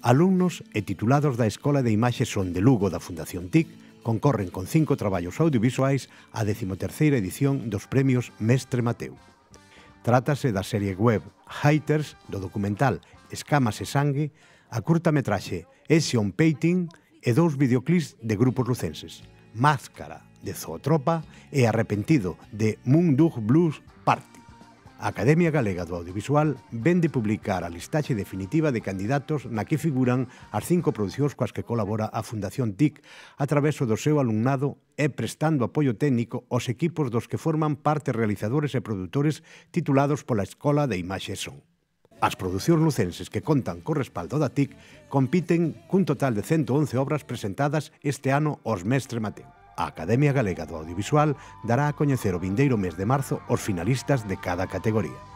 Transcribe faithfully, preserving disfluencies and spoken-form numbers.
Alumnos e titulados da Escola de Imaxe Son de Lugo da Fundación T I C concorren con cinco traballos audiovisuais á decimoterceira edición dos premios Mestre Mateu. Trátase da serie web Haters, do documental Escamas e Sangue, a curtametraxe Action Painting e dous videoclips de grupos lucenses, Máscara, de Zootropa, e Arrepentido, de Moondog Blues Party. A Academia Galega do Audiovisual ven de publicar a listaxe definitiva de candidatos na que figuran as cinco producións coas que colabora a Fundación T I C a través do seu alumnado e prestando apoio técnico aos equipos dos que forman parte realizadores e produtores titulados pola Escola de Imaxe Son. As producións lucenses que contan co respaldo da T I C compiten cun total de ciento once obras presentadas este ano aos Mestre Mateu. A Academia Galega do Audiovisual dará a coñecer o vindeiro mes de marzo os finalistas de cada categoría.